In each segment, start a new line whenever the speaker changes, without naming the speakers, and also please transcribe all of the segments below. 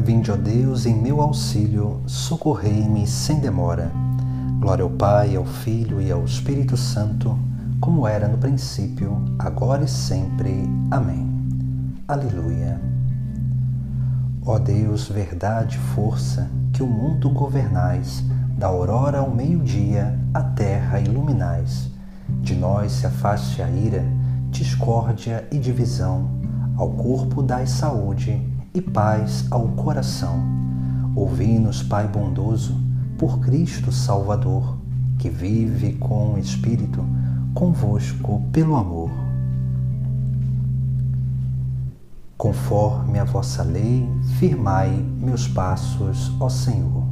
Vinde, ó Deus, em meu auxílio, socorrei-me sem demora. Glória ao Pai, ao Filho e ao Espírito Santo, como era no princípio, agora e sempre. Amém. Aleluia. Ó Deus, verdade e força, que o mundo governais, da aurora ao meio-dia, a terra iluminais. De nós se afaste a ira, discórdia e divisão, ao corpo dai saúde e paz ao coração. Ouvi-nos, Pai bondoso, por Cristo Salvador, que vive com o Espírito, convosco pelo amor. Conforme a vossa lei, firmai meus passos, ó Senhor.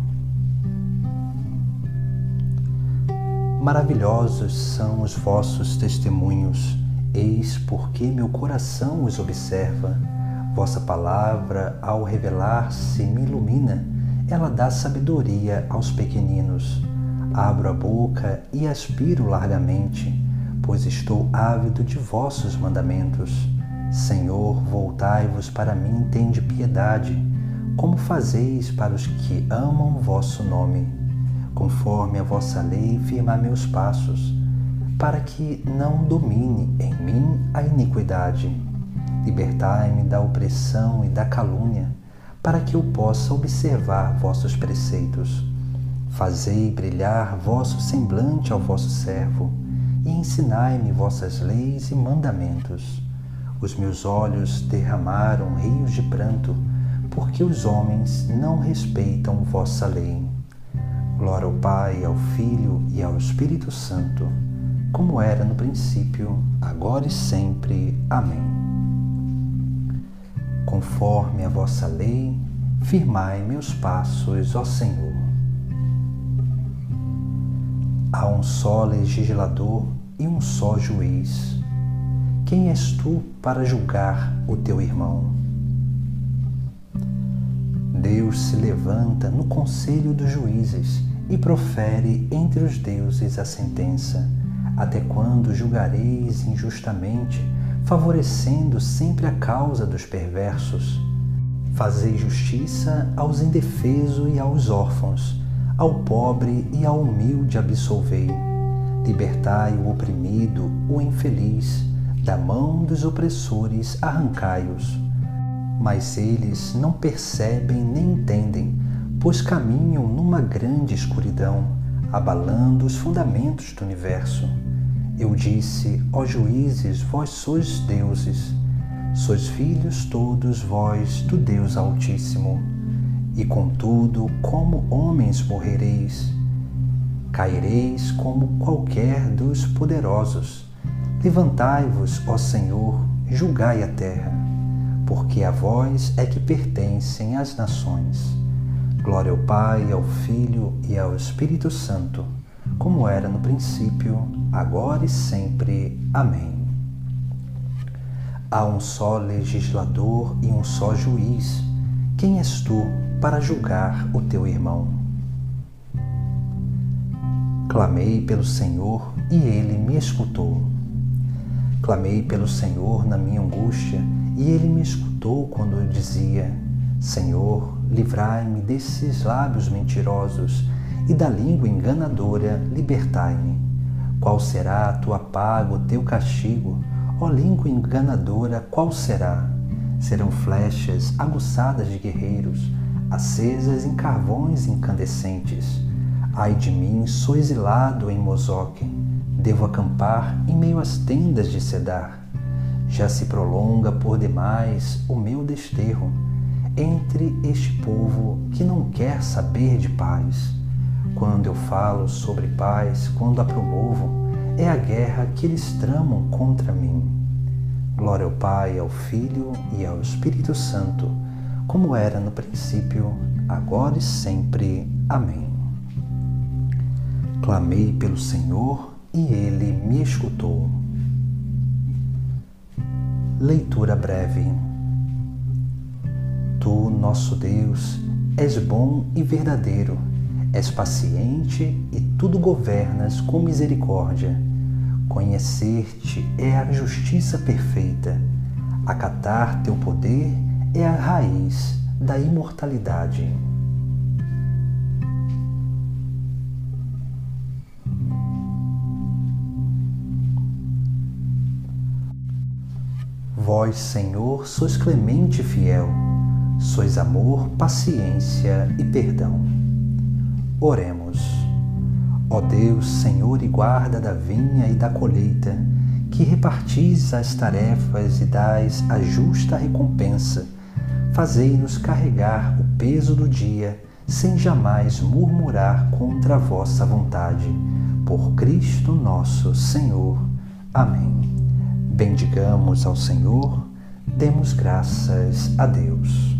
Maravilhosos são os vossos testemunhos, eis porque meu coração os observa. Vossa palavra, ao revelar-se, me ilumina, ela dá sabedoria aos pequeninos. Abro a boca e aspiro largamente, pois estou ávido de vossos mandamentos. Senhor, voltai-vos para mim, tende piedade, como fazeis para os que amam vosso nome. Conforme a vossa lei, firmai meus passos, para que não domine em mim a iniquidade. Libertai-me da opressão e da calúnia, para que eu possa observar vossos preceitos. Fazei brilhar vosso semblante ao vosso servo, e ensinai-me vossas leis e mandamentos. Os meus olhos derramaram rios de pranto, porque os homens não respeitam vossa lei. Glória ao Pai, ao Filho e ao Espírito Santo, como era no princípio, agora e sempre. Amém. Conforme a vossa lei, firmai meus passos, ó Senhor. Há um só legislador e um só juiz. Quem és tu para julgar o teu irmão? Deus se levanta no conselho dos juízes e profere entre os deuses a sentença. Até quando julgareis injustamente, favorecendo sempre a causa dos perversos? Fazei justiça aos indefesos e aos órfãos, ao pobre e ao humilde absolvei. Libertai o oprimido, o infeliz, da mão dos opressores arrancai-os. Mas eles não percebem nem entendem, pois caminham numa grande escuridão, abalando os fundamentos do universo. Eu disse, ó juízes, vós sois deuses, sois filhos todos vós do Deus Altíssimo. E contudo, como homens morrereis, caireis como qualquer dos poderosos. Levantai-vos, ó Senhor, julgai a terra, porque a vós é que pertencem as nações. Glória ao Pai, ao Filho e ao Espírito Santo, como era no princípio, agora e sempre. Amém. Há um só legislador e um só juiz. Quem és tu para julgar o teu irmão? Clamei pelo Senhor e ele me escutou. Clamei pelo Senhor na minha angústia e ele me escutou quando eu dizia: Senhor, livrai-me desses lábios mentirosos e da língua enganadora libertai-me. Qual será a tua paga, o teu castigo? Ó língua enganadora, qual será? Serão flechas aguçadas de guerreiros, acesas em carvões incandescentes. Ai de mim, sou exilado em Mozoque, devo acampar em meio às tendas de Cedar. Já se prolonga por demais o meu desterro entre este povo que não quer saber de paz. Quando eu falo sobre paz, quando a promovo, é a guerra que eles tramam contra mim. Glória ao Pai, ao Filho e ao Espírito Santo, como era no princípio, agora e sempre. Amém. Clamei pelo Senhor e ele me escutou. Leitura breve. Tu, nosso Deus, és bom e verdadeiro, és paciente e tudo governas com misericórdia. Conhecer-te é a justiça perfeita. Acatar teu poder é a raiz da imortalidade. Vós, Senhor, sois clemente e fiel, sois amor, paciência e perdão. Oremos. Ó Deus, Senhor e guarda da vinha e da colheita, que repartis as tarefas e dais a justa recompensa, fazei-nos carregar o peso do dia, sem jamais murmurar contra a vossa vontade. Por Cristo nosso Senhor. Amém. Bendigamos ao Senhor, demos graças a Deus.